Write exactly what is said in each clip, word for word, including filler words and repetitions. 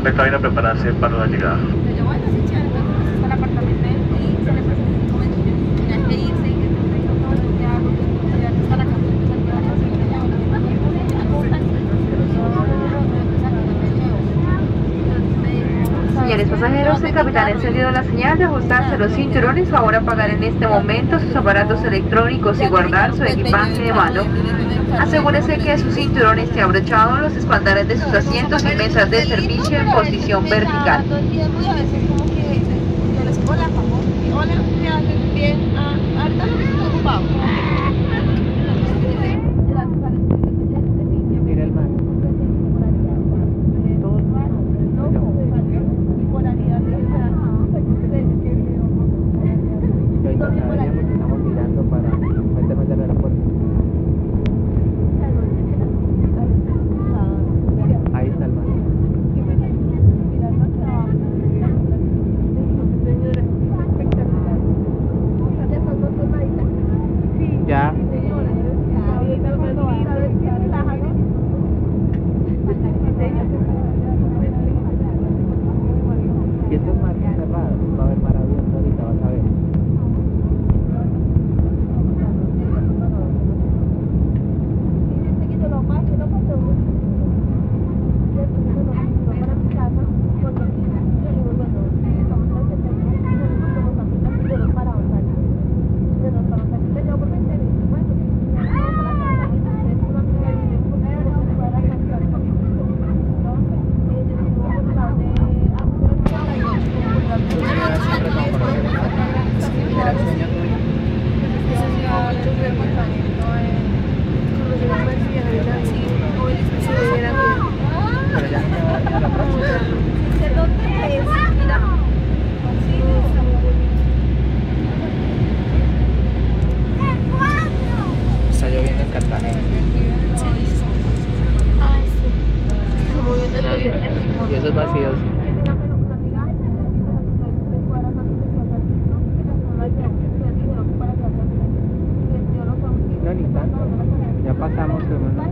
estación de cabina a prepararse para la llegada. Pero bueno, sí, chévere, entonces está el apartamento y se le presenta un momento que tenía que irse y que no tengo todo lo que hago, que ya está la casa, entonces aquí va a hacer ya una Señores pasajeros, el capitán ha encendido la señal de ajustarse los cinturones. Favor apagar en este momento sus aparatos electrónicos y guardar su equipaje de mano. Asegúrese que su cinturón esté abrochado, los espaldarates de sus asientos y mesas de servicio en posición vertical. todo el tiempo y a veces como que yo les digo hola, favor, y hola, ¿qué hacen? Bien, ah, ahorita no estoy ocupado. Mira el mar. Estamos mirando para meternos al aeropuerto. Ahí está el mar. Ya. Y esto es mar cerrado, va a haber mar abierto ahorita, vas a ver. Está lloviendo en Cartagena. Y esos vacíos. No, ni tanto. Ya pasamos, hermano.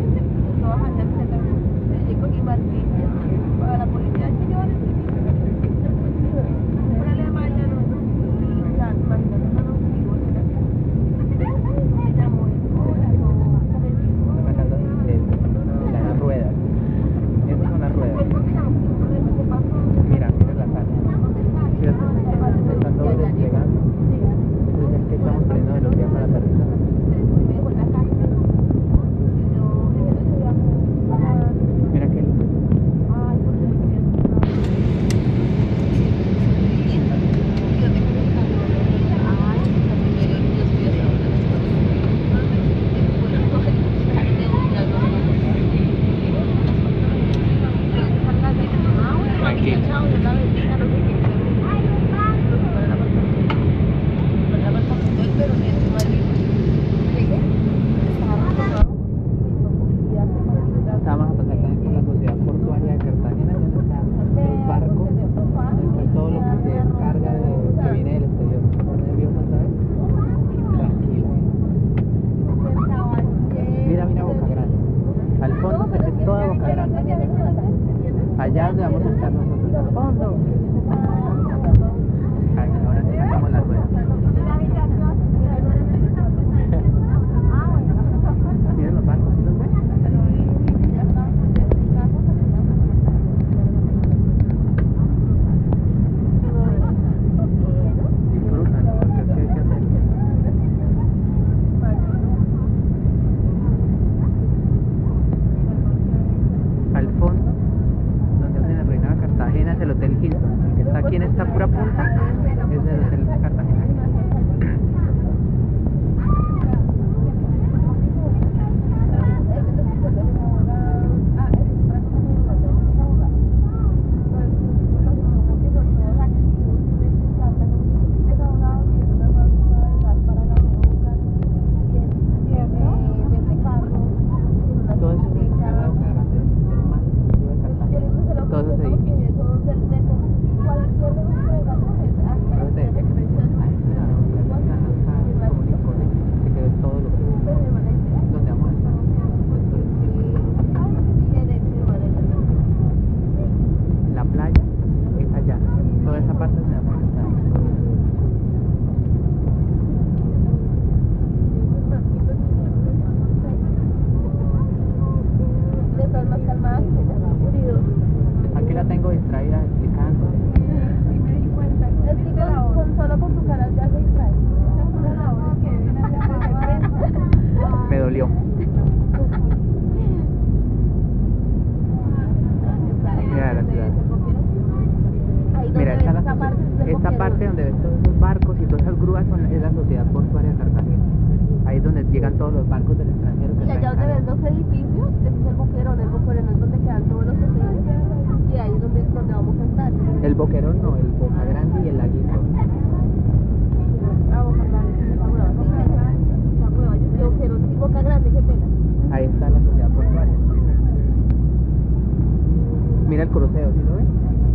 Allá donde vamos a estar nosotros, al fondo. Ay, ahora sí sacamos la rueda. Miren los barcos, ¿sí los ven? Disfrútalo, porque es que hay que hacerlo. Al fondo, donde hacen el Reina de Cartagena, es el Hotel Hilton, que está aquí en Llegan todos los barcos del extranjero que Y allá traen donde ven carga. los edificios, ese es el boquerón, el boquerón es donde quedan todos los hoteles y ahí es donde, donde vamos a estar. El Boquerón no, el Boca Grande y el Laguito. Ah, Boca Grande, sí, esa hueva, sí, esa hueva, yo digo boquerón, sí, Boca Grande, qué pena. Ahí está la sociedad portuaria. Mira el crucero, ¿sí lo ves?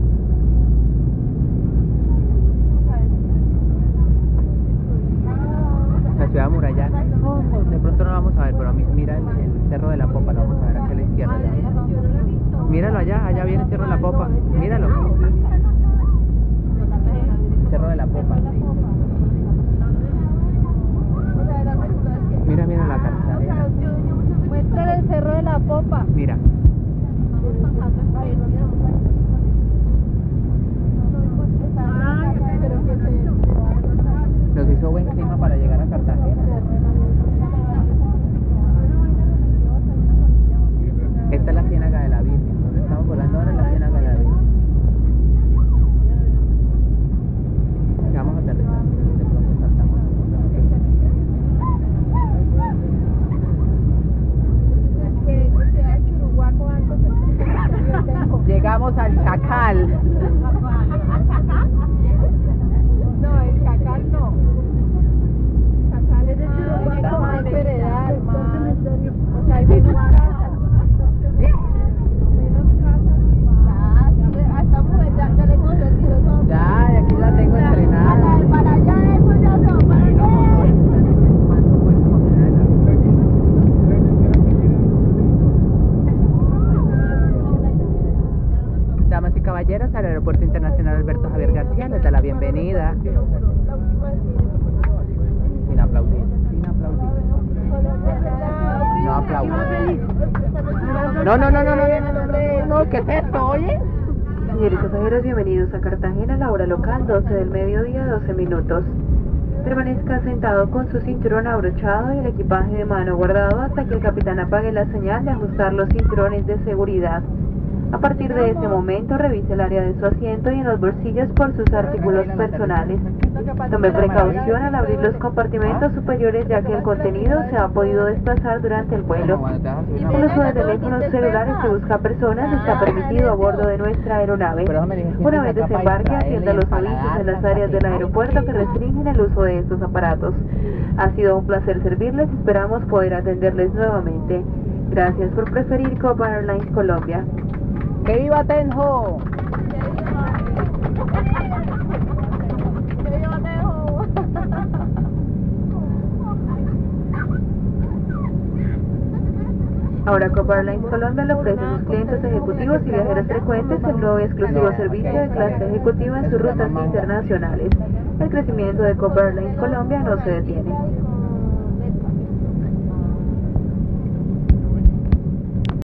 La ciudad amurallada. Oh, de pronto no lo vamos a ver, pero mi- mira el, el Cerro de la Popa, lo vamos a ver aquí a la izquierda. Míralo allá, allá viene el Cerro de la Popa. Míralo. El Cerro de la Popa. Mira, mira la carretera. Muestra el Cerro de la Popa. Mira. Nos hizo buen clima para llegar a Cartagena. Esta es la Ciénaga de la Virgen. Donde estamos volando ahora es la Ciénaga de la Virgen. Ya vamos a aterrizar. De pronto saltamos. Llegamos al Chacal. No, el Chacal no. Chacal es de Churuguaco, es Peredal, o sea, hay menos casas. Menos casas. Ah, sí, a esta mujer ya, ya le cogió el tiro todo. Ya, y aquí la tengo entrenada. Para allá, eso ya se va para allá. Damas y caballeros, al Aeropuerto Internacional Alberto Javier García les da la bienvenida. Sin aplaudir, sin aplaudir. No aplaudir. No, no, no, no, no, no, no, no, no, ¿qué es esto, oye? Señores pasajeros, bienvenidos a Cartagena, la hora local, doce del mediodía, doce minutos. Permanezca sentado con su cinturón abrochado y el equipaje de mano guardado hasta que el capitán apague la señal de ajustar los cinturones de seguridad. A partir de ese momento, revise el área de su asiento y en los bolsillos por sus artículos personales. Tome precaución al abrir los compartimentos superiores, ya que el contenido se ha podido desplazar durante el vuelo. El uso de teléfonos celulares que busca personas está permitido a bordo de nuestra aeronave. Una vez desembarque, atienda los avisos en las áreas del aeropuerto que restringen el uso de estos aparatos. Ha sido un placer servirles y esperamos poder atenderles nuevamente. Gracias por preferir Copa Airlines Colombia. ¡Que viva Tenjo! Ahora Copa Airlines Colombia le ofrece a sus clientes ejecutivos y viajeros frecuentes el nuevo y exclusivo servicio de clase ejecutiva en sus rutas internacionales. El crecimiento de Copa Airlines Colombia no se detiene.